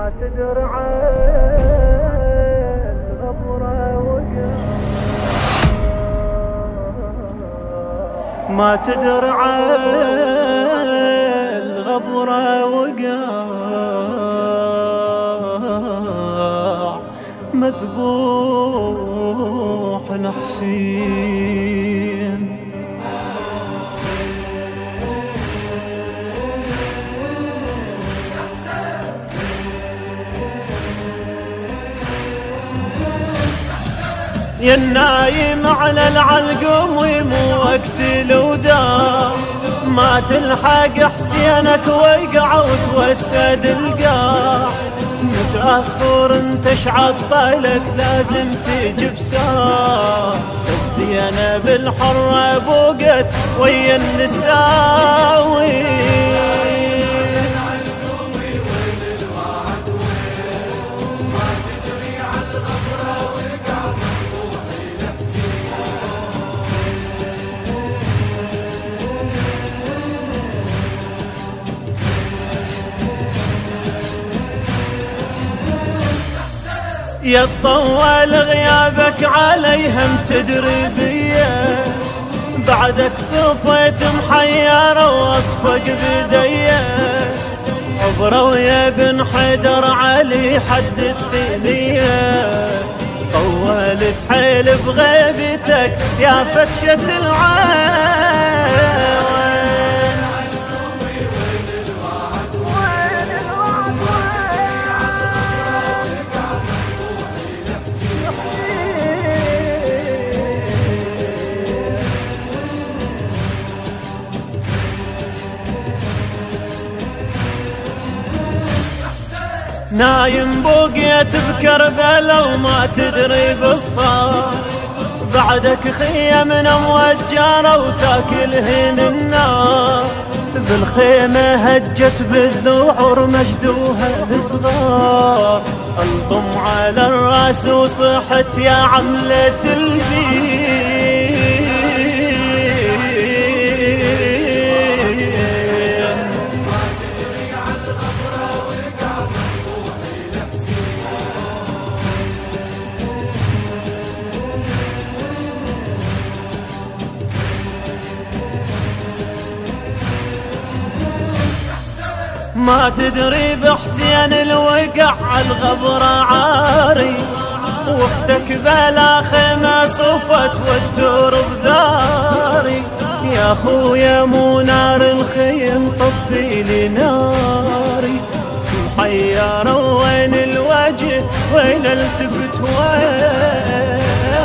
ما تدري الغبرة وقع، ما تدري الغبرة وقع، مذبوح الحسين. يا النايم على العلقم ومو وقت الوداع، ما تلحق حسينك وقع وتوسد القاع، متأخر انت شعطلك لازم تجي بساعة، الزينب الحرة بوقت ويا النساوي. يا طول غيابك عليهم تدري بيه، بعدك صفيت محيرة واصفق بديه، عبره ويا بن حيدر علي حدث ثنيه، طولت حيل بغيبتك يا فتشة العين. نايم بوقيت بكربلا وما تدري بالصار، بعدك خيمنا موجرة وتاكلهن النار، بالخيمة هجت بالذعر مجدوها الصغار، الطم على الراس وصحت يا عملة البيت. ما تدري بحسين الوقع الغبرة عاري، واختك بلا خيمة صفت والدور بذاري، يا خويا مو نار الخيم طفي لي ناري، محيرة وين الوجه وين التفت وين.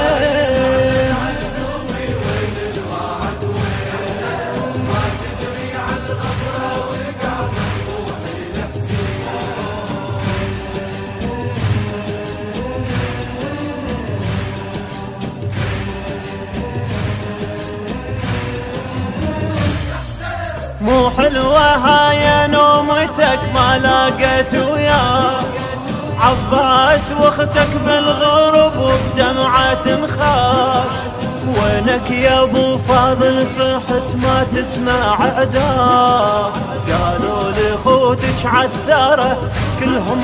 مو حلوة هاي نومتك ما لاقيت وياك، عباس واختك بالغرب وبدمعة نخاف، وينك يا ابو فاضل صحت ما تسمع عداك، قالوا لي خوتك عالثرى كلهم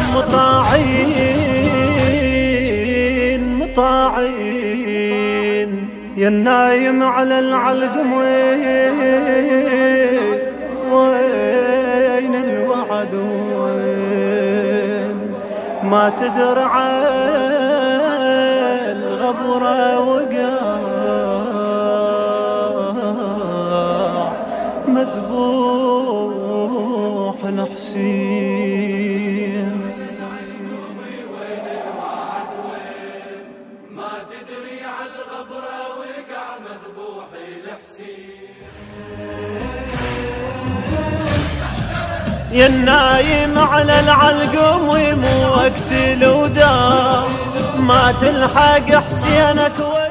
مطاعين مطاعين. يا النايم على العلقم وين الوعد وين، ما تدري الغبرة وقع، مذبوح الحسين. ما تدري الغبرة وقع مذبوح الحسين. يا النايم على العلقم ومو وقت الوداع، ما تلحق حسينك